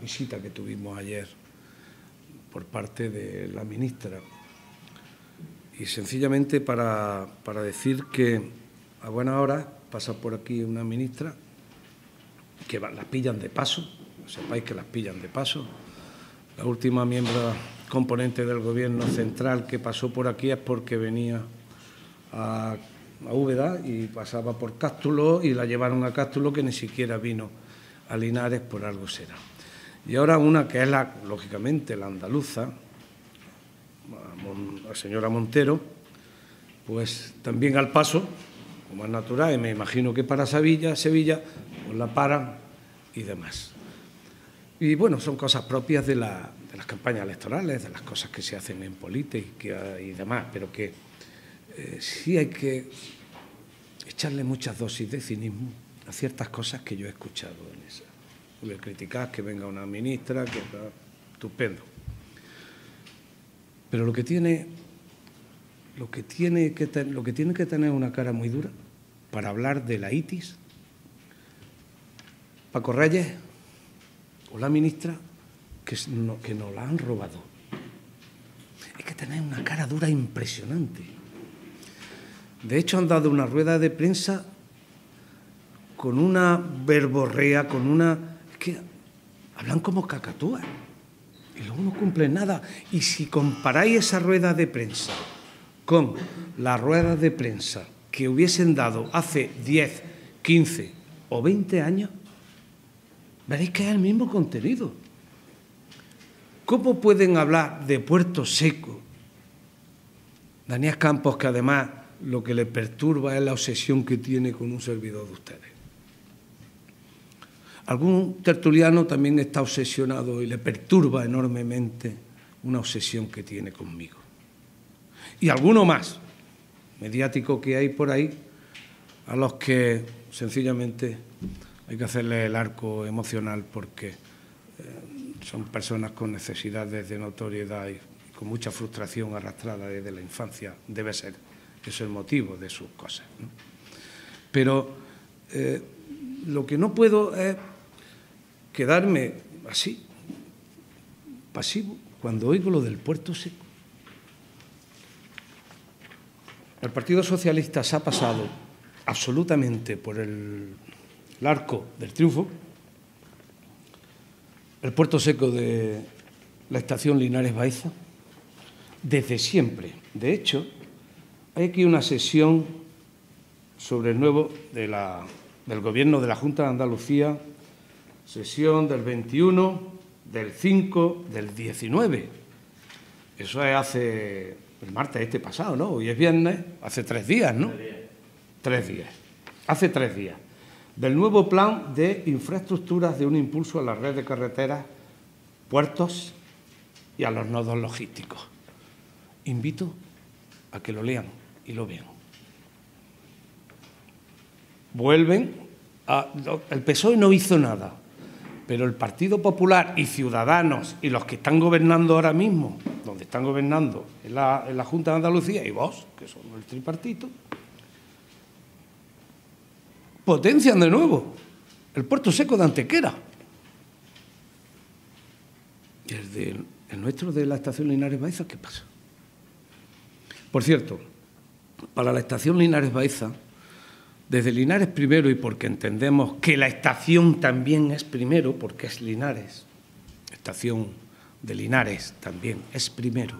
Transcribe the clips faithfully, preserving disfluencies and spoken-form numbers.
visita que tuvimos ayer por parte de la ministra. Y sencillamente para, para decir que a buena hora pasa por aquí una ministra que las pillan de paso, sepáis que las pillan de paso. La última miembro componente del Gobierno central que pasó por aquí es porque venía a, a Úbeda y pasaba por Cástulo y la llevaron a Cástulo, que ni siquiera vino a Linares, por algo será. Y ahora una que es, la, lógicamente, la andaluza, la señora Montero, pues también al paso, como es natural, y me imagino que para Sevilla, Sevilla, pues la paran y demás. Y bueno, son cosas propias de, la, de las campañas electorales, de las cosas que se hacen en política y demás, pero que eh, sí hay que echarle muchas dosis de cinismo a ciertas cosas que yo he escuchado en esa. Voy a criticar que venga una ministra, que está estupendo. Pero lo que tiene, lo que tiene que ten, lo que tiene que tener una cara muy dura para hablar de la itis, Paco Reyes o la ministra, que, no, que nos la han robado. Hay que tener una cara dura impresionante. De hecho, han dado una rueda de prensa con una verborrea, con una... Es que hablan como cacatúas y luego no cumplen nada. Y si comparáis esa rueda de prensa con las ruedas de prensa que hubiesen dado hace diez, quince o veinte años, veréis que es el mismo contenido. ¿Cómo pueden hablar de Puerto Seco? Daniel Campos, que además lo que le perturba es la obsesión que tiene con un servidor de ustedes. Algún tertuliano también está obsesionado y le perturba enormemente una obsesión que tiene conmigo. Y alguno más, mediático que hay por ahí, a los que sencillamente hay que hacerle el arco emocional porque eh, son personas con necesidades de notoriedad y con mucha frustración arrastrada desde la infancia. Debe ser eso el motivo de sus cosas, ¿no? Pero eh, lo que no puedo es quedarme así, pasivo, cuando oigo lo del Puerto Seco. El Partido Socialista se ha pasado absolutamente por el, el arco del triunfo el Puerto Seco de la estación Linares Baeza desde siempre. De hecho, hay aquí una sesión sobre el nuevo de la, del Gobierno de la Junta de Andalucía, sesión del veintiuno, del cinco, del diecinueve. Eso es hace el martes este pasado, ¿no? Hoy es viernes, hace tres días, ¿no? Tres días. Tres días. Hace tres días. Del nuevo plan de infraestructuras de un impulso a la red de carreteras, puertos y a los nodos logísticos. Invito a que lo lean y lo vean. Vuelven a... El P S O E no hizo nada, pero el Partido Popular y Ciudadanos y los que están gobernando ahora mismo, donde están gobernando en la, en la Junta de Andalucía, y vos, que son el tripartito, potencian de nuevo el Puerto Seco de Antequera. Y el, de, el nuestro de la estación Linares Baeza, ¿qué pasa? Por cierto, para la estación Linares Baeza, desde Linares primero, y porque entendemos que la estación también es primero, porque es Linares, estación de Linares también es primero,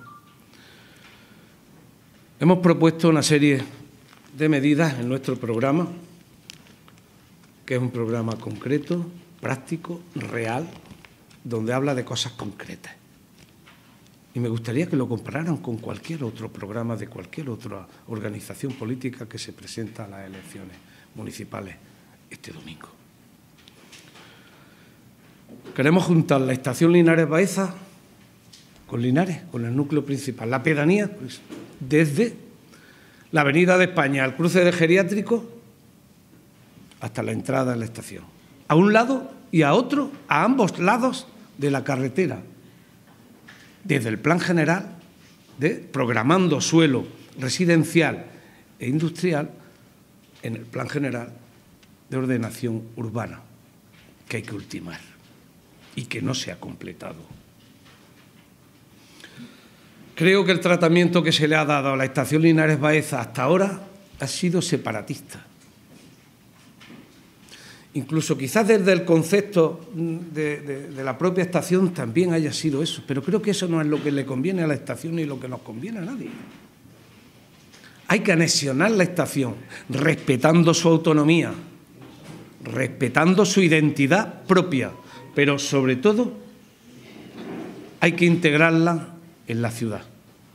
hemos propuesto una serie de medidas en nuestro programa, que es un programa concreto, práctico, real, donde habla de cosas concretas. Y me gustaría que lo compararan con cualquier otro programa de cualquier otra organización política que se presenta a las elecciones municipales este domingo. Queremos juntar la estación Linares Baeza con Linares, con el núcleo principal, la pedanía, pues, desde la Avenida de España, al cruce de Geriátrico, hasta la entrada en la estación. A un lado y a otro, a ambos lados de la carretera, desde el plan general de programando suelo residencial e industrial en el plan general de ordenación urbana, que hay que ultimar. y que no se ha completado. Creo que el tratamiento que se le ha dado a la estación Linares Baeza hasta ahora ha sido separatista. Incluso quizás desde el concepto de, de, de la propia estación también haya sido eso, pero creo que eso no es lo que le conviene a la estación ni lo que nos conviene a nadie. Hay que anexionar la estación, respetando su autonomía, respetando su identidad propia, pero sobre todo hay que integrarla en la ciudad.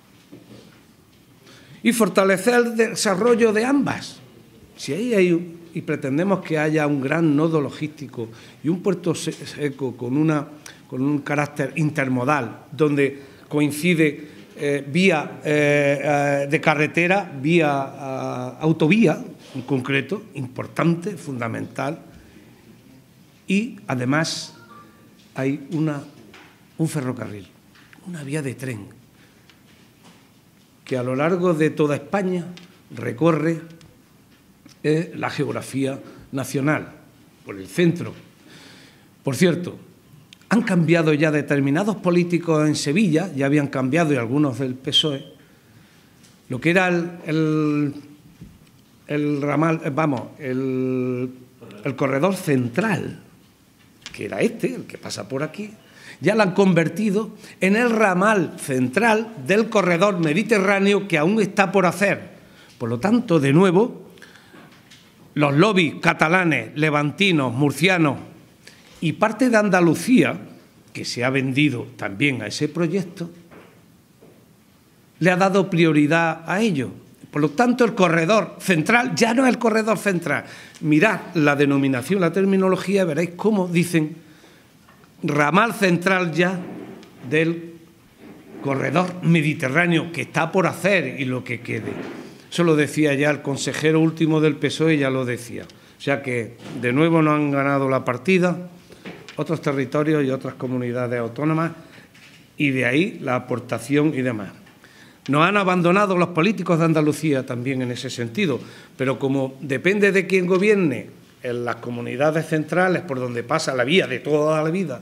Y fortalecer el desarrollo de ambas. Si ahí hay, y pretendemos que haya un gran nodo logístico y un puerto seco con, una, con un carácter intermodal, donde coincide eh, vía eh, de carretera, vía uh, autovía, en concreto, importante, fundamental, y además hay una, un ferrocarril, una vía de tren, que a lo largo de toda España recorre eh, la geografía nacional, por el centro. Por cierto, han cambiado ya determinados políticos en Sevilla, ya habían cambiado y algunos del P S O E, lo que era el, el, el ramal, vamos, el, el corredor central, que era este, el que pasa por aquí, ya lo han convertido en el ramal central del corredor mediterráneo que aún está por hacer. Por lo tanto, de nuevo, los lobbies catalanes, levantinos, murcianos y parte de Andalucía, que se ha vendido también a ese proyecto, le ha dado prioridad a ello. Por lo tanto, el corredor central ya no es el corredor central. Mirad la denominación, la terminología, veréis cómo dicen ramal central ya del corredor mediterráneo que está por hacer y lo que quede. Eso lo decía ya el consejero último del P S O E, ya lo decía. O sea que, de nuevo, no han ganado la partida otros territorios y otras comunidades autónomas, y de ahí la aportación y demás. Nos han abandonado los políticos de Andalucía también en ese sentido, pero como depende de quién gobierne en las comunidades centrales por donde pasa la vía de toda la vida,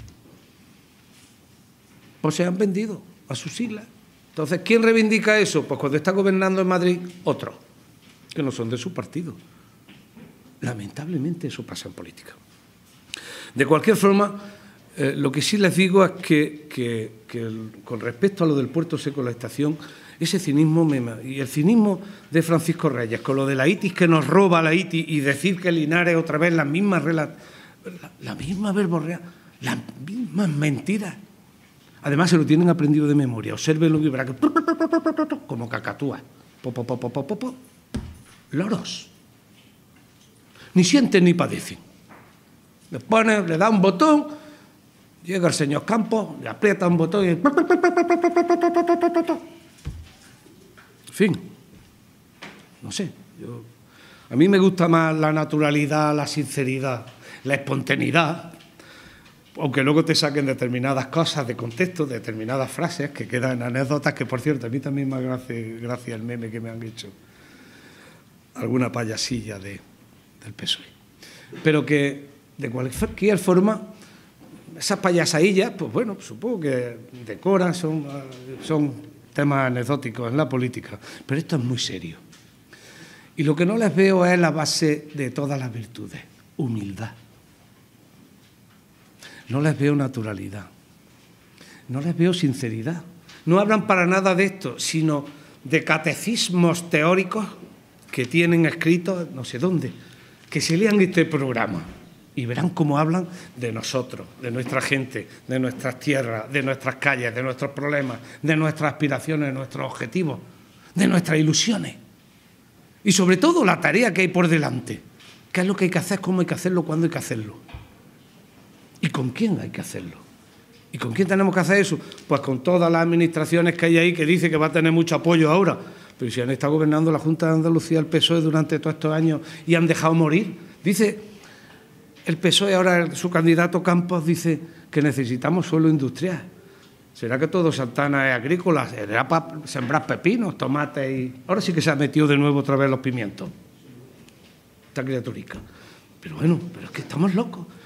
pues se han vendido a sus siglas. Entonces, ¿quién reivindica eso? Pues cuando está gobernando en Madrid, otros, que no son de su partido. Lamentablemente eso pasa en política. De cualquier forma, eh, lo que sí les digo es que, que, que el, con respecto a lo del puerto seco de la estación, ese cinismo me, y el cinismo de Francisco Reyes, con lo de la ITIS que nos roba la ITIS y decir que Linares otra vez las mismas la, la misma verborrea, las mismas mentiras. Además se lo tienen aprendido de memoria. Obsérvenlo y verá que como cacatúas. Po, po, po, po, po, po, po. Loros. Ni sienten ni padecen. Le pone, le da un botón, llega el señor Campos, le aprieta un botón y... En fin, no sé. Yo, a mí me gusta más la naturalidad, la sinceridad, la espontaneidad, aunque luego te saquen determinadas cosas de contexto, determinadas frases que quedan en anécdotas, que por cierto, a mí también me hace gracia el meme que me han hecho alguna payasilla de, del P S O E. Pero que, de cualquier forma, esas payasadillas, pues bueno, supongo que decoran, son, son temas anecdóticos en la política, pero esto es muy serio. Y lo que no les veo es la base de todas las virtudes, humildad. No les veo naturalidad, no les veo sinceridad. No hablan para nada de esto, sino de catecismos teóricos que tienen escritos no sé dónde, que se lean este programa y verán cómo hablan de nosotros, de nuestra gente, de nuestras tierras, de nuestras calles, de nuestros problemas, de nuestras aspiraciones, de nuestros objetivos, de nuestras ilusiones. Y sobre todo la tarea que hay por delante. ¿Qué es lo que hay que hacer? ¿Cómo hay que hacerlo? ¿Cuándo hay que hacerlo? ¿Y con quién hay que hacerlo? ¿Y con quién tenemos que hacer eso? Pues con todas las administraciones que hay ahí, que dice que va a tener mucho apoyo ahora. Pero si han estado gobernando la Junta de Andalucía, el P S O E durante todos estos años y han dejado morir. Dice el P S O E, ahora su candidato Campos, dice que necesitamos suelo industrial. ¿Será que todo Santana es agrícola? ¿Será para sembrar pepinos, tomates y...? Ahora sí que se ha metido de nuevo otra vez los pimientos. Esta criaturica. Pero bueno, pero es que estamos locos.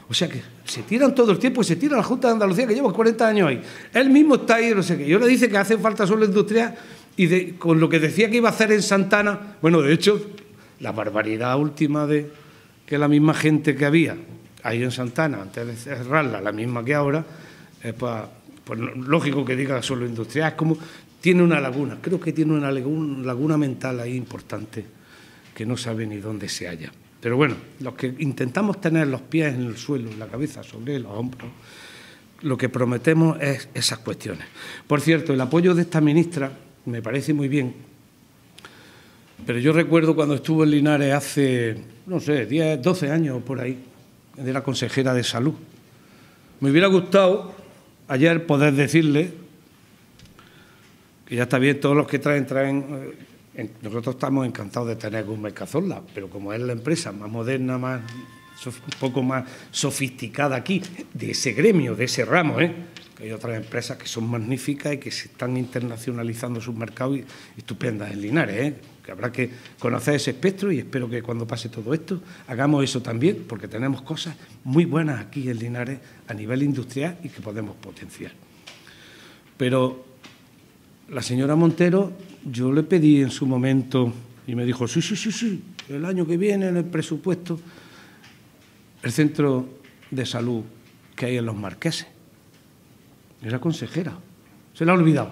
O sea que se tiran todo el tiempo y se tira la Junta de Andalucía, que lleva cuarenta años ahí. Él mismo está ahí, no sé qué. Y ahora dice que hace falta suelo industrial y de, con lo que decía que iba a hacer en Santana, bueno, de hecho, la barbaridad última de que la misma gente que había ahí en Santana, antes de cerrarla, la misma que ahora, es pues, pues lógico que diga suelo industrial, es como tiene una laguna, creo que tiene una laguna, laguna mental ahí importante, que no sabe ni dónde se halla. Pero bueno, los que intentamos tener los pies en el suelo, la cabeza sobre los hombros, lo que prometemos es esas cuestiones. Por cierto, el apoyo de esta ministra me parece muy bien, pero yo recuerdo cuando estuvo en Linares hace, no sé, diez, doce años por ahí, era consejera de Salud. Me hubiera gustado ayer poder decirle que ya está bien, todos los que traen, traen... Nosotros estamos encantados de tener Guzmán Cazorla, pero como es la empresa más moderna, más un poco más sofisticada aquí, de ese gremio, de ese ramo, ¿eh? Que hay otras empresas que son magníficas y que se están internacionalizando sus mercados y estupendas en Linares, ¿eh? Que habrá que conocer ese espectro y espero que cuando pase todo esto hagamos eso también, porque tenemos cosas muy buenas aquí en Linares a nivel industrial y que podemos potenciar. Pero la señora Montero, yo le pedí en su momento y me dijo, sí, sí, sí, sí, el año que viene en el presupuesto, el centro de salud que hay en Los Marqueses. Era consejera, se la ha olvidado.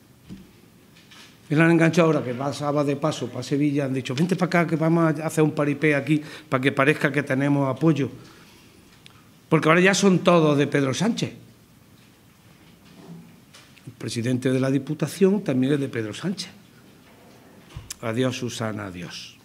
Me la han enganchado ahora, que pasaba de paso para Sevilla, han dicho, vente para acá que vamos a hacer un paripé aquí para que parezca que tenemos apoyo. Porque ahora ya son todos de Pedro Sánchez. El presidente de la Diputación también es de Pedro Sánchez. Adiós, Susana, adiós.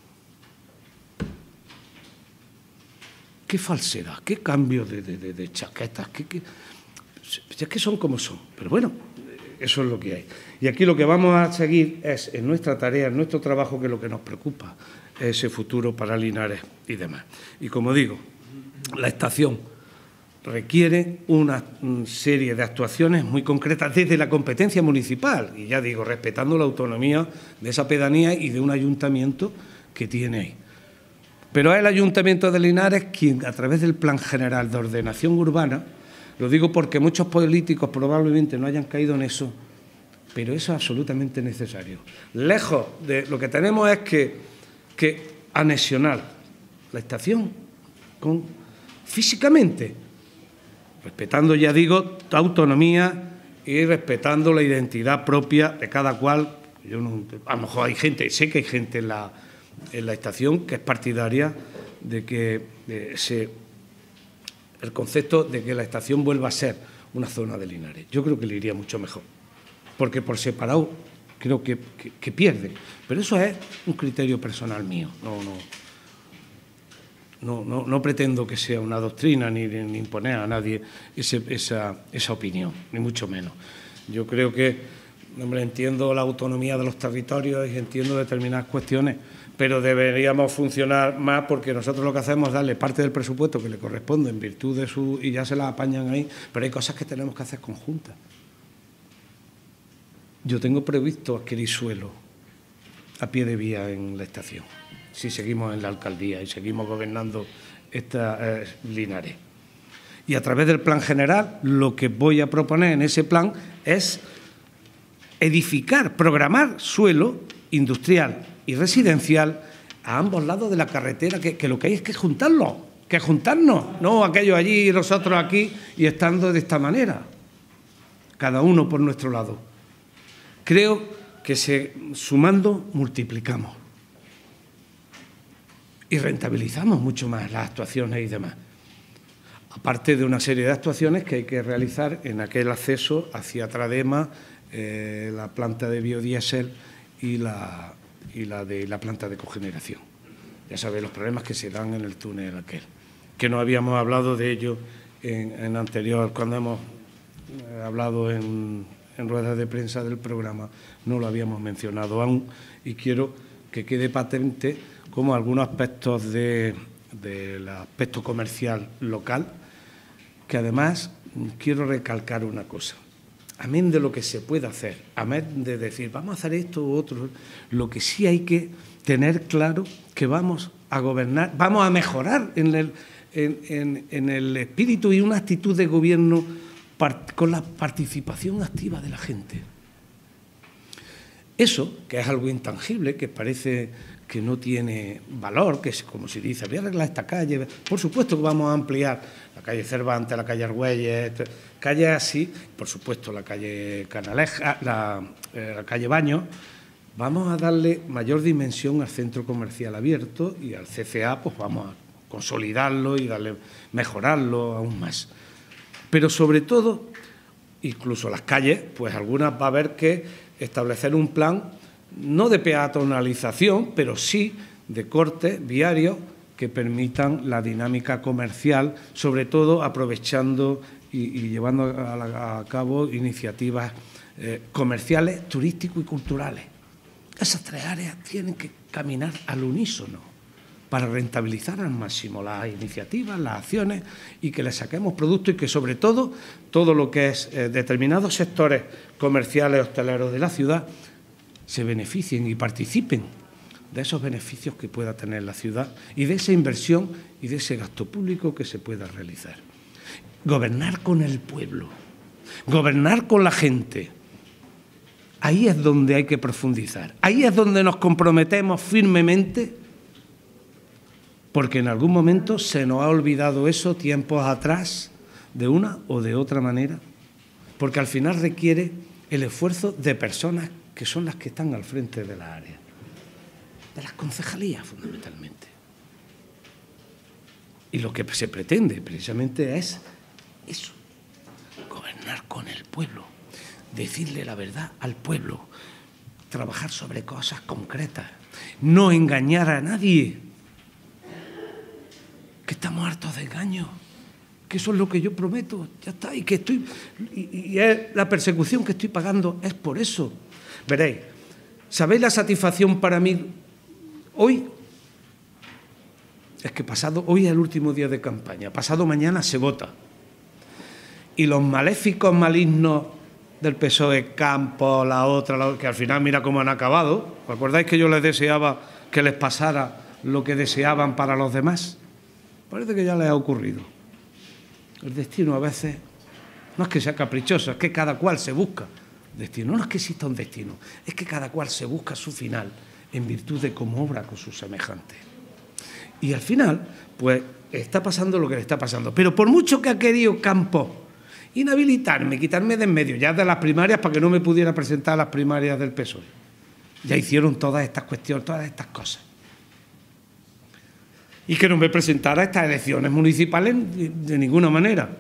Qué falsedad, qué cambio de, de, de, de chaquetas, qué, qué, ya que son como son. Pero bueno, eso es lo que hay. Y aquí lo que vamos a seguir es, en nuestra tarea, en nuestro trabajo, que lo que nos preocupa es ese futuro para Linares y demás. Y como digo, la estación requiere una serie de actuaciones muy concretas desde la competencia municipal, y ya digo, respetando la autonomía de esa pedanía y de un ayuntamiento que tiene ahí. Pero es el Ayuntamiento de Linares quien, a través del Plan General de Ordenación Urbana, lo digo porque muchos políticos probablemente no hayan caído en eso, pero eso es absolutamente necesario. Lejos de lo que tenemos es que, que anexionar la estación con, físicamente, respetando, ya digo, tu autonomía y respetando la identidad propia de cada cual. Yo no, a lo mejor hay gente, sé que hay gente en la, en la estación que es partidaria de que de se, el concepto de que la estación vuelva a ser una zona de Linares. Yo creo que le iría mucho mejor, porque por separado creo que, que, que pierde. Pero eso es un criterio personal mío, no, no. No, no, no pretendo que sea una doctrina ni, ni imponer a nadie ese, esa, esa opinión, ni mucho menos. Yo creo que, hombre, entiendo la autonomía de los territorios y entiendo determinadas cuestiones, pero deberíamos funcionar más porque nosotros lo que hacemos es darle parte del presupuesto que le corresponde en virtud de su... y ya se la apañan ahí, pero hay cosas que tenemos que hacer conjuntas. Yo tengo previsto adquirir suelo a pie de vía en la estación, si seguimos en la alcaldía y seguimos gobernando esta eh, Linares. Y a través del plan general, lo que voy a proponer en ese plan es edificar, programar suelo industrial y residencial a ambos lados de la carretera, que, que lo que hay es que juntarlo, que juntarnos, no aquellos allí y nosotros aquí y estando de esta manera, cada uno por nuestro lado. Creo que se, sumando multiplicamos y rentabilizamos mucho más las actuaciones y demás. Aparte de una serie de actuaciones que hay que realizar en aquel acceso hacia Tradema, eh, la planta de biodiesel y la, y la de la planta de cogeneración. Ya sabéis los problemas que se dan en el túnel aquel, que no habíamos hablado de ello en, en anterior, cuando hemos hablado en, en ruedas de prensa del programa, no lo habíamos mencionado aún y quiero que quede patente como algunos aspectos de, del aspecto comercial local, que además quiero recalcar una cosa. Amén de lo que se puede hacer, amén de decir vamos a hacer esto u otro, lo que sí hay que tener claro que vamos a gobernar, vamos a mejorar en el, en, en, en el espíritu y una actitud de gobierno part, con la participación activa de la gente. Eso, que es algo intangible, que parece que no tiene valor, que es como si dice, voy a arreglar esta calle, por supuesto que vamos a ampliar la calle Cervantes, la calle Argüelles, calles así, por supuesto la calle Canaleja, la, eh, la calle Baños, vamos a darle mayor dimensión al centro comercial abierto y al C C A, pues vamos a consolidarlo y darle, mejorarlo aún más. Pero sobre todo, incluso las calles, pues algunas va a haber que establecer un plan, no de peatonalización, pero sí de cortes viarios que permitan la dinámica comercial, sobre todo aprovechando y, y llevando a, la, a cabo iniciativas eh, comerciales, turísticos y culturales. Esas tres áreas tienen que caminar al unísono para rentabilizar al máximo las iniciativas, las acciones y que le saquemos producto y que, sobre todo, todo lo que es eh, determinados sectores comerciales, hosteleros de la ciudad se beneficien y participen de esos beneficios que pueda tener la ciudad y de esa inversión y de ese gasto público que se pueda realizar. Gobernar con el pueblo, gobernar con la gente. Ahí es donde hay que profundizar. Ahí es donde nos comprometemos firmemente, porque en algún momento se nos ha olvidado eso tiempos atrás, de una o de otra manera, porque al final requiere el esfuerzo de personas que son las que están al frente de la área, de las concejalías fundamentalmente. Y lo que se pretende precisamente es eso, gobernar con el pueblo, decirle la verdad al pueblo, trabajar sobre cosas concretas, no engañar a nadie, que estamos hartos de engaños, que eso es lo que yo prometo, ya está, y que estoy y, y es la persecución que estoy pagando es por eso. Veréis, ¿sabéis la satisfacción para mí hoy? Es que pasado, hoy es el último día de campaña, pasado mañana se vota. Y los maléficos malignos del P S O E, Campos, la otra, la, que al final mira cómo han acabado. ¿Os acordáis que yo les deseaba que les pasara lo que deseaban para los demás? Parece que ya les ha ocurrido. El destino a veces no es que sea caprichoso, es que cada cual se busca destino. No es que exista un destino, es que cada cual se busca su final en virtud de cómo obra con sus semejantes. Y al final, pues, está pasando lo que le está pasando. Pero por mucho que ha querido Campos inhabilitarme, quitarme de en medio ya de las primarias para que no me pudiera presentar a las primarias del P S O E, ya hicieron todas estas cuestiones, todas estas cosas. Y que no me presentara a estas elecciones municipales de ninguna manera.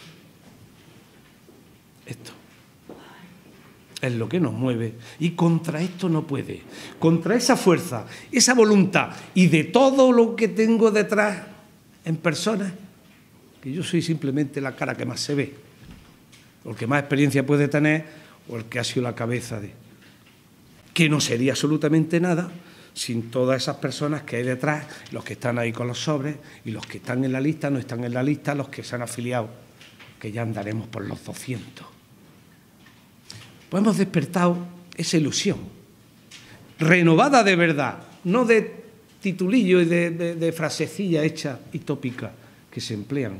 Esto es lo que nos mueve y contra esto no puede. Contra esa fuerza, esa voluntad y de todo lo que tengo detrás en personas, que yo soy simplemente la cara que más se ve, o el que más experiencia puede tener, o el que ha sido la cabeza de... que no sería absolutamente nada sin todas esas personas que hay detrás, los que están ahí con los sobres y los que están en la lista, no están en la lista, los que se han afiliado, que ya andaremos por los doscientos. Pues hemos despertado esa ilusión, renovada de verdad, no de titulillo y de, de, de frasecilla hecha y tópica que se emplean,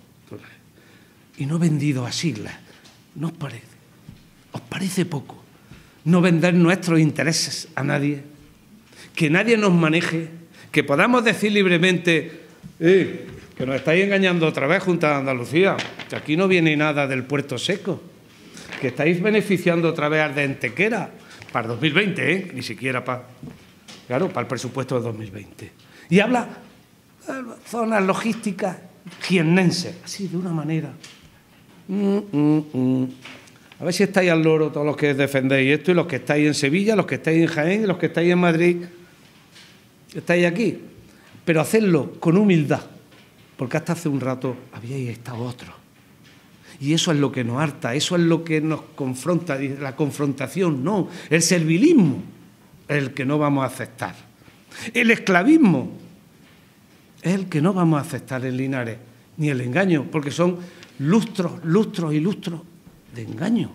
y no vendido a siglas. ¿No os parece? ¿Os parece poco no vender nuestros intereses a nadie? Que nadie nos maneje, que podamos decir libremente eh, que nos estáis engañando otra vez, Junta de Andalucía, que aquí no viene nada del Puerto Seco, que estáis beneficiando otra vez al de Antequera para dos mil veinte, ¿eh? Ni siquiera para, claro, para el presupuesto de dos mil veinte. Y habla de zonas logísticas jiennenses, así de una manera. Mm, mm, mm. A ver si estáis al loro todos los que defendéis esto y los que estáis en Sevilla, los que estáis en Jaén y los que estáis en Madrid. Estáis aquí, pero hacedlo con humildad, porque hasta hace un rato habíais estado otros. Y eso es lo que nos harta, eso es lo que nos confronta, la confrontación, no, el servilismo es el que no vamos a aceptar. El esclavismo es el que no vamos a aceptar en Linares, ni el engaño, porque son lustros, lustros y lustros de engaño.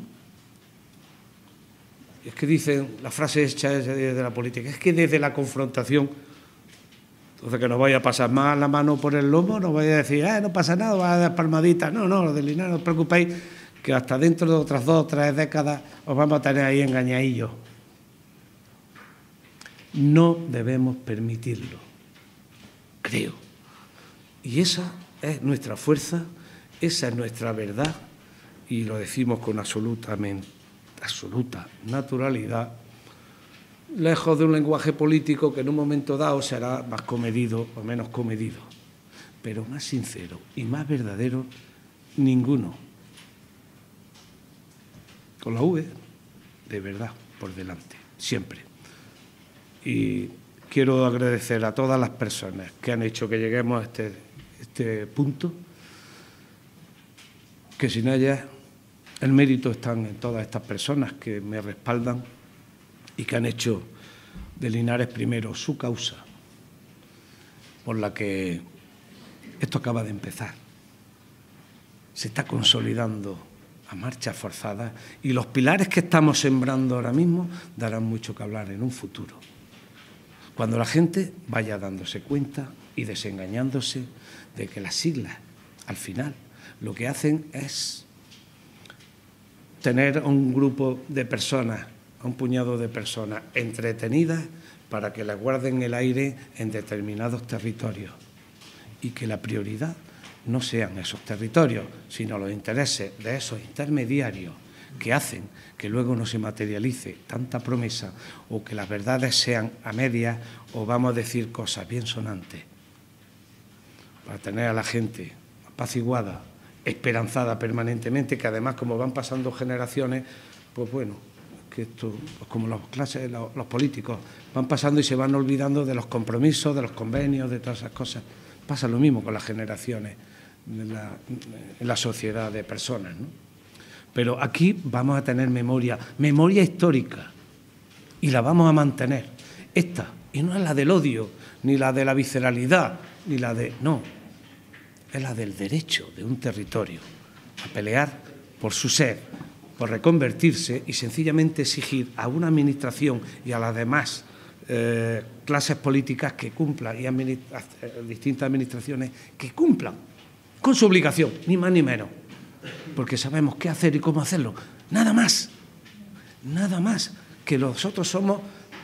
Es que dicen, la frase hecha de la política, es que desde la confrontación Entonces, que no vaya a pasar más la mano por el lomo, no vaya a decir, eh, no pasa nada, va a dar palmaditas. No, no, lo de Linares, no os preocupéis, que hasta dentro de otras dos o tres décadas os vamos a tener ahí engañadillos. No debemos permitirlo, creo. Y esa es nuestra fuerza, esa es nuestra verdad, y lo decimos con absolutamente, absoluta naturalidad, lejos de un lenguaje político que en un momento dado será más comedido o menos comedido, pero más sincero y más verdadero, ninguno. Con la V, de verdad, por delante, siempre. Y quiero agradecer a todas las personas que han hecho que lleguemos a este, este punto, que sin ellas el mérito está en todas estas personas que me respaldan y que han hecho de Linares primero su causa, por la que esto acaba de empezar. Se está consolidando a marchas forzadas y los pilares que estamos sembrando ahora mismo darán mucho que hablar en un futuro, cuando la gente vaya dándose cuenta y desengañándose de que las siglas, al final, lo que hacen es tener a un grupo de personas, a un puñado de personas entretenidas para que les guarden el aire en determinados territorios y que la prioridad no sean esos territorios, sino los intereses de esos intermediarios que hacen que luego no se materialice tanta promesa o que las verdades sean a medias o vamos a decir cosas bien sonantes, para tener a la gente apaciguada, esperanzada permanentemente, que además como van pasando generaciones, pues bueno, que esto, pues como los clases, los, los políticos, van pasando y se van olvidando de los compromisos, de los convenios, de todas esas cosas. Pasa lo mismo con las generaciones en la, en la sociedad de personas, ¿no? Pero aquí vamos a tener memoria, memoria histórica, y la vamos a mantener. Esta, y no es la del odio, ni la de la visceralidad, ni la de... no, es la del derecho de un territorio a pelear por su ser, por reconvertirse y sencillamente exigir a una administración y a las demás eh, clases políticas que cumplan, y administra distintas administraciones que cumplan con su obligación, ni más ni menos, porque sabemos qué hacer y cómo hacerlo. Nada más, nada más, que nosotros somos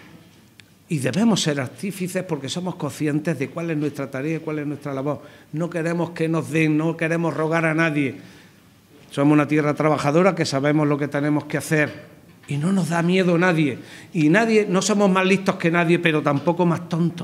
y debemos ser artífices porque somos conscientes de cuál es nuestra tarea y cuál es nuestra labor. No queremos que nos den, no queremos rogar a nadie. Somos una tierra trabajadora que sabemos lo que tenemos que hacer y no nos da miedo nadie. Y nadie, no somos más listos que nadie, pero tampoco más tontos.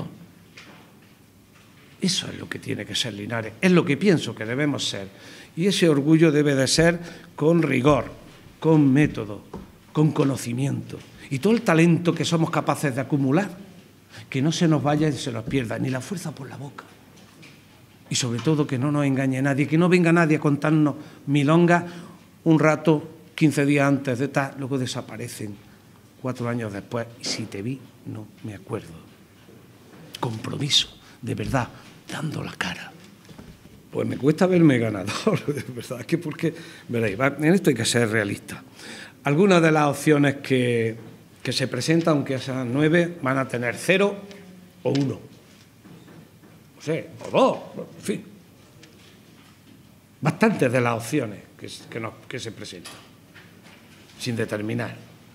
Eso es lo que tiene que ser Linares, es lo que pienso que debemos ser. Y ese orgullo debe de ser con rigor, con método, con conocimiento. Y todo el talento que somos capaces de acumular, que no se nos vaya y se nos pierda, ni la fuerza por la boca. Y sobre todo que no nos engañe nadie, que no venga nadie a contarnos milongas un rato, quince días antes de tal, luego desaparecen cuatro años después. Y si te vi, no me acuerdo. Compromiso, de verdad, dando la cara. Pues me cuesta verme ganador, de verdad, que porque, veréis, en esto hay que ser realista. Algunas de las opciones que, que se presentan, aunque sean nueve, van a tener cero o uno. No sé, o dos, en fin. Bastantes de las opciones que, que, nos, que se presentan, sin determinar.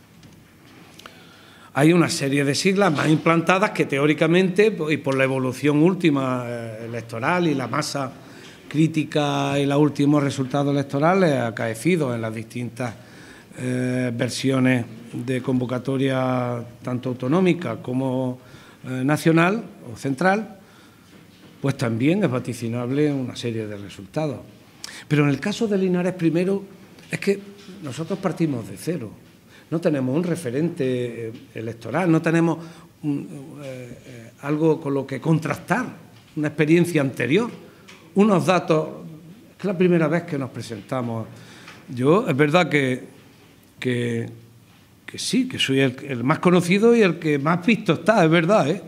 Hay una serie de siglas más implantadas que teóricamente, y por la evolución última electoral y la masa crítica y los últimos resultados electorales acaecidos en las distintas eh, versiones de convocatoria, tanto autonómica como eh, nacional o central, pues también es vaticinable una serie de resultados. Pero en el caso de Linares, primero, es que nosotros partimos de cero. No tenemos un referente electoral, no tenemos un, eh, eh, algo con lo que contrastar, una experiencia anterior, unos datos. Es la primera vez que nos presentamos. Yo, es verdad que, que, que sí, que soy el, el más conocido y el que más visto está, es verdad, ¿eh?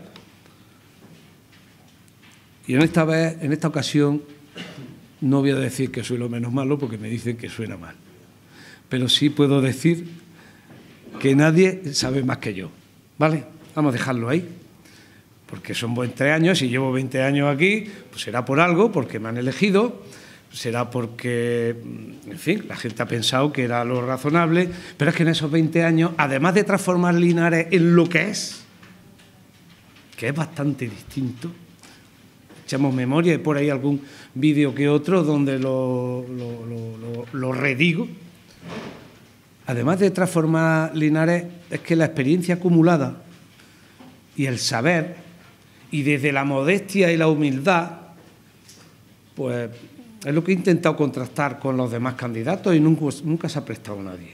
Y en esta vez, en esta ocasión, no voy a decir que soy lo menos malo porque me dicen que suena mal. Pero sí puedo decir que nadie sabe más que yo, ¿vale? Vamos a dejarlo ahí. porque son veinte años, y llevo veinte años aquí, pues será por algo, porque me han elegido, será porque, en fin, la gente ha pensado que era lo razonable, pero es que en esos veinte años, además de transformar Linares en lo que es, que es bastante distinto, echamos memoria, y por ahí algún vídeo que otro donde lo, lo, lo, lo, lo redigo. Además de transformar Linares, es que la experiencia acumulada y el saber, y desde la modestia y la humildad, pues es lo que he intentado contrastar con los demás candidatos, y nunca, nunca se ha prestado a nadie.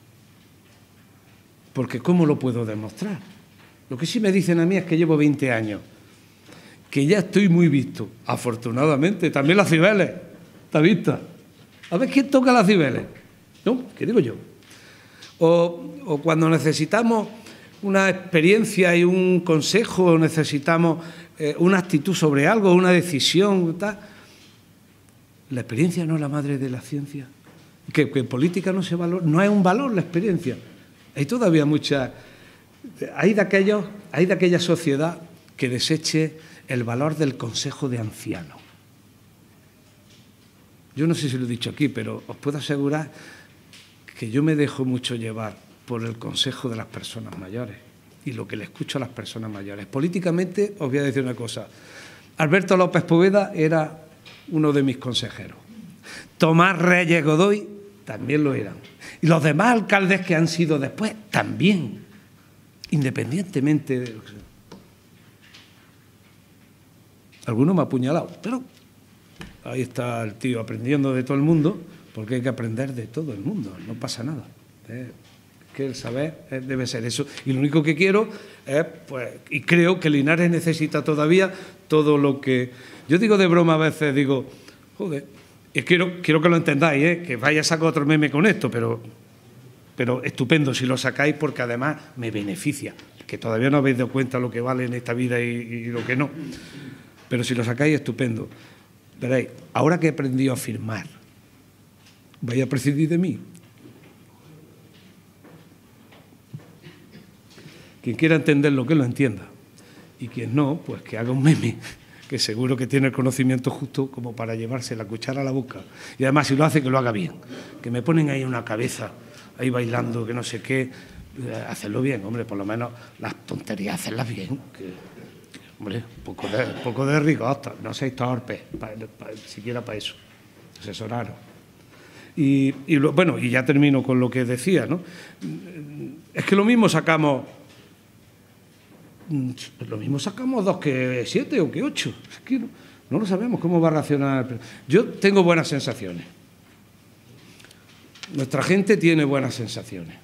Porque ¿cómo lo puedo demostrar? Lo que sí me dicen a mí es que llevo veinte años, que ya estoy muy visto, afortunadamente. También las Cibeles, ¿está vista? A ver quién toca las Cibeles. ¿No? ¿Qué digo yo? O, o cuando necesitamos una experiencia y un consejo, necesitamos eh, una actitud sobre algo, una decisión, tal. La experiencia no es la madre de la ciencia. Que, que en política no se valora, no es un valor la experiencia. Hay todavía mucha... Hay de, aquellos, hay de aquella sociedad que deseche el valor del consejo de ancianos. Yo no sé si lo he dicho aquí, pero os puedo asegurar que yo me dejo mucho llevar por el consejo de las personas mayores y lo que le escucho a las personas mayores. Políticamente, os voy a decir una cosa. Alberto López Poveda era uno de mis consejeros. Tomás Reyes Godoy también lo eran. Y los demás alcaldes que han sido después también, independientemente de lo que sea. Algunos me ha apuñalado, pero ahí está el tío aprendiendo de todo el mundo, porque hay que aprender de todo el mundo, no pasa nada. Es que el saber debe ser eso. Y lo único que quiero es, pues, y creo que Linares necesita todavía todo lo que... Yo digo de broma a veces, digo, joder, y quiero, quiero que lo entendáis, ¿eh? Que vaya a sacar otro meme con esto, pero, pero estupendo si lo sacáis, porque además me beneficia, que todavía no habéis dado cuenta lo que vale en esta vida y, y lo que no. Pero si lo sacáis, estupendo. Veréis, ahora que he aprendido a firmar, ¿vais a prescindir de mí? Quien quiera entenderlo, que lo entienda. Y quien no, pues que haga un meme, que seguro que tiene el conocimiento justo como para llevarse la cuchara a la boca. Y además, si lo hace, que lo haga bien. Que me ponen ahí una cabeza, ahí bailando, que no sé qué, hacerlo bien, hombre, por lo menos las tonterías, hacerlas bien. Que, hombre, un poco de, un poco de rigor, no seáis torpes, pa, pa, siquiera para eso, asesoraros. Y, y lo, bueno, y ya termino con lo que decía, ¿no? Es que lo mismo sacamos, lo mismo sacamos dos que siete o que ocho, es que no, no lo sabemos cómo va a reaccionar. Yo tengo buenas sensaciones, nuestra gente tiene buenas sensaciones,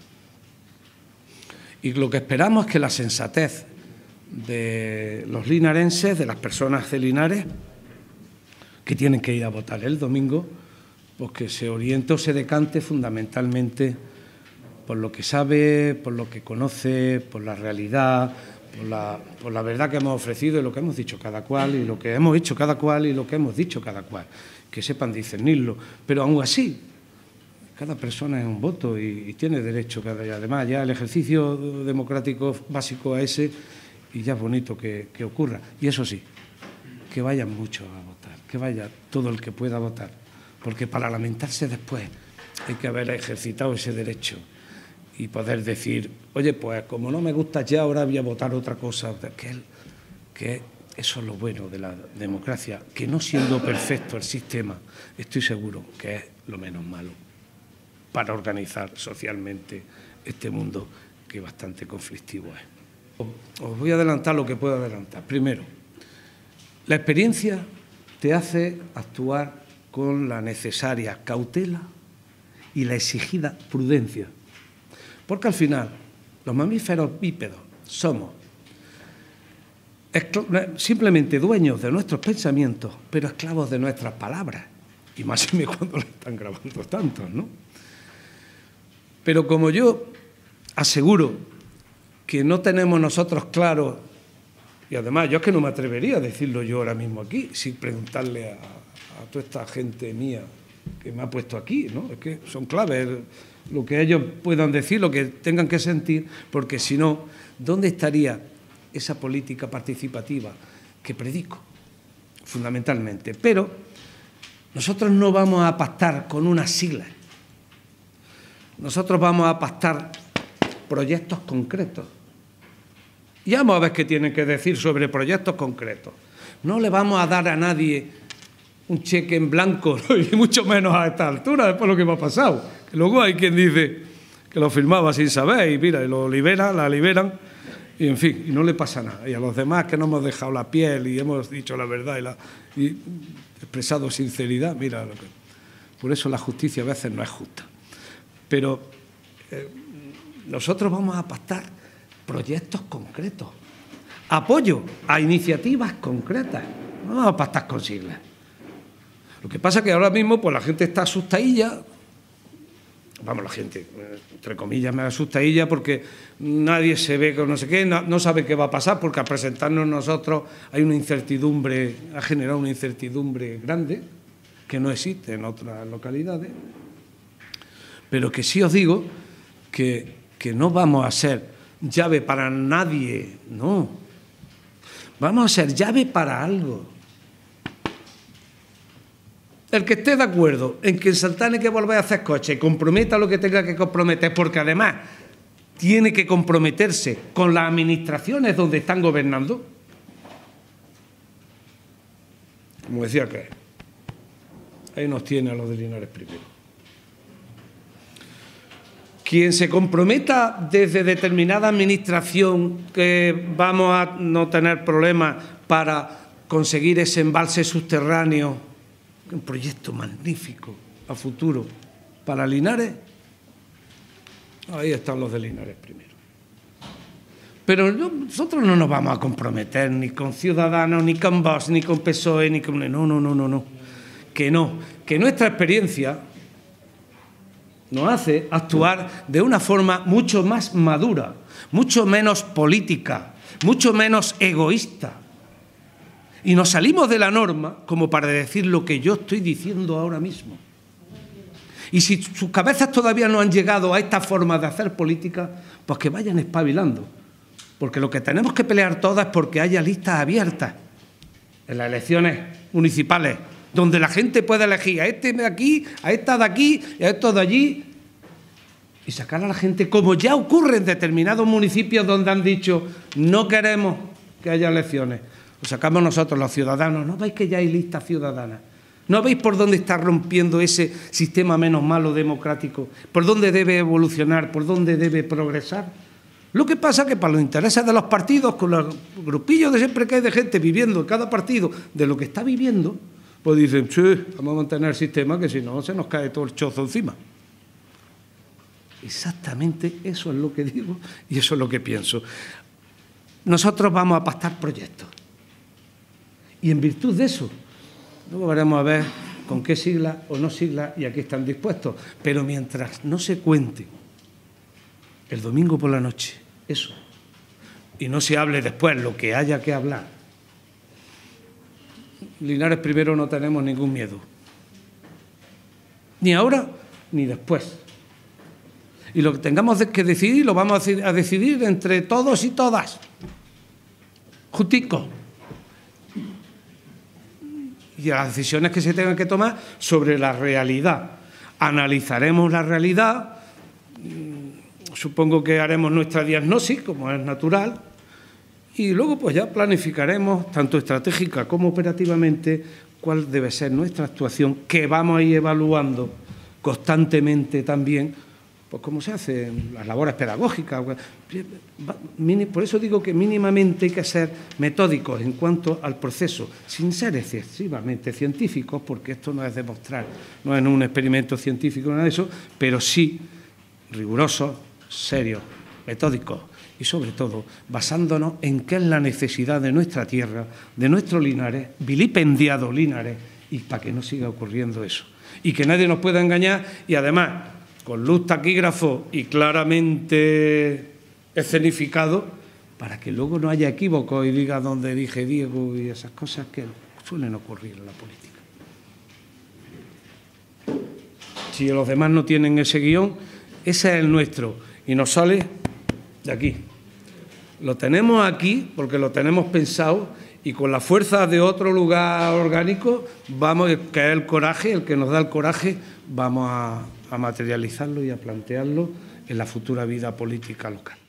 y lo que esperamos es que la sensatez de los linarenses, de las personas de Linares, que tienen que ir a votar el domingo, pues que se oriente o se decante fundamentalmente por lo que sabe, por lo que conoce, por la realidad, por la, por la verdad que hemos ofrecido y lo que hemos dicho cada cual, y lo que hemos hecho cada cual y lo que hemos dicho cada cual, que sepan discernirlo. Pero aún así, cada persona es un voto y, y tiene derecho, cada, y además ya el ejercicio democrático básico a ese, y ya es bonito que, que ocurra. Y eso sí, que vayan muchos a votar, que vaya todo el que pueda votar, porque para lamentarse después hay que haber ejercitado ese derecho y poder decir, oye, pues como no me gusta ya, ahora voy a votar otra cosa, que, el, que eso es lo bueno de la democracia, que no siendo perfecto el sistema, estoy seguro que es lo menos malo para organizar socialmente este mundo que bastante conflictivo es. Os voy a adelantar lo que puedo adelantar. Primero, la experiencia te hace actuar con la necesaria cautela y la exigida prudencia. Porque al final, los mamíferos bípedos somos simplemente dueños de nuestros pensamientos, pero esclavos de nuestras palabras. Y más cuando lo están grabando tantos, ¿no? Pero como yo aseguro que no tenemos nosotros claro, y además yo es que no me atrevería a decirlo yo ahora mismo aquí, sin preguntarle a, a toda esta gente mía que me ha puesto aquí, ¿no? Es que son claves lo que ellos puedan decir, lo que tengan que sentir, porque si no, ¿dónde estaría esa política participativa que predico, fundamentalmente. Pero nosotros no vamos a pactar con unas siglas. Nosotros vamos a pactar proyectos concretos. Y vamos a ver qué tienen que decir sobre proyectos concretos. No le vamos a dar a nadie un cheque en blanco, ¿no? Y mucho menos a esta altura, después de lo que me ha pasado. Que luego hay quien dice que lo firmaba sin saber y mira, y lo liberan, la liberan, y en fin, y no le pasa nada. Y a los demás que no hemos dejado la piel y hemos dicho la verdad y, la, y expresado sinceridad, mira, lo que, por eso la justicia a veces no es justa. Pero eh, nosotros vamos a pactar proyectos concretos, apoyo a iniciativas concretas, no vamos a pactar con siglas. Lo que pasa es que ahora mismo pues la gente está asustadilla, vamos, la gente, entre comillas, me asustadilla porque nadie se ve con no sé qué, no, no sabe qué va a pasar, porque al presentarnos nosotros hay una incertidumbre, ha generado una incertidumbre grande que no existe en otras localidades, pero que sí os digo que, que no vamos a ser llave para nadie, no, vamos a ser llave para algo. El que esté de acuerdo en que en Santana hay que volver a hacer coches y comprometa lo que tenga que comprometer, porque además tiene que comprometerse con las administraciones donde están gobernando, como decía que ahí nos tiene a los de Linares primero. Quien se comprometa desde determinada administración que vamos a no tener problemas para conseguir ese embalse subterráneo, un proyecto magnífico a futuro para Linares, ahí están los de Linares primero. Pero no, nosotros no nos vamos a comprometer ni con Ciudadanos, ni con Vox, ni con P S O E, ni con... No, no, no, no, no. Que no. Que nuestra experiencia nos hace actuar de una forma mucho más madura, mucho menos política, mucho menos egoísta. Y nos salimos de la norma como para decir lo que yo estoy diciendo ahora mismo. Y si sus cabezas todavía no han llegado a esta forma de hacer política, pues que vayan espabilando. Porque lo que tenemos que pelear todas es porque haya listas abiertas en las elecciones municipales, donde la gente pueda elegir a este de aquí, a esta de aquí y a estos de allí, y sacar a la gente, como ya ocurre en determinados municipios donde han dicho no queremos que haya elecciones. Lo sacamos nosotros, los ciudadanos. ¿No veis que ya hay listas ciudadanas? ¿No veis por dónde está rompiendo ese sistema menos malo democrático? ¿Por dónde debe evolucionar? ¿Por dónde debe progresar? Lo que pasa es que para los intereses de los partidos, con los grupillos de siempre que hay de gente viviendo en cada partido de lo que está viviendo, pues dicen, sí, vamos a mantener el sistema que si no se nos cae todo el chozo encima. Exactamente eso es lo que digo y eso es lo que pienso. Nosotros vamos a pactar proyectos. Y en virtud de eso, luego veremos a ver con qué siglas o no siglas y a qué están dispuestos. Pero mientras no se cuente el domingo por la noche eso, y no se hable después lo que haya que hablar, Linares primero no tenemos ningún miedo. Ni ahora ni después. Y lo que tengamos que decidir lo vamos a decidir entre todos y todas. Justico. Y las decisiones que se tengan que tomar sobre la realidad. Analizaremos la realidad, supongo que haremos nuestra diagnosis, como es natural, y luego pues ya planificaremos, tanto estratégica como operativamente, cuál debe ser nuestra actuación, que vamos a ir evaluando constantemente también, pues cómo se hacen las labores pedagógicas. Por eso digo que mínimamente hay que ser metódicos en cuanto al proceso, sin ser excesivamente científicos, porque esto no es demostrar, no es un experimento científico, nada de eso, pero sí rigurosos, serios, metódicos y sobre todo basándonos en qué es la necesidad de nuestra tierra, de nuestro Linares, vilipendiado Linares, y para que no siga ocurriendo eso. Y que nadie nos pueda engañar y además, con luz, taquígrafo y claramente escenificado, para que luego no haya equívocos y diga donde dije Diego y esas cosas que suelen ocurrir en la política. Si los demás no tienen ese guión, ese es el nuestro y nos sale de aquí. Lo tenemos aquí porque lo tenemos pensado y con la fuerza de otro lugar orgánico, vamos, que es el coraje, el que nos da el coraje, vamos a, a materializarlo y a plantearlo en la futura vida política local.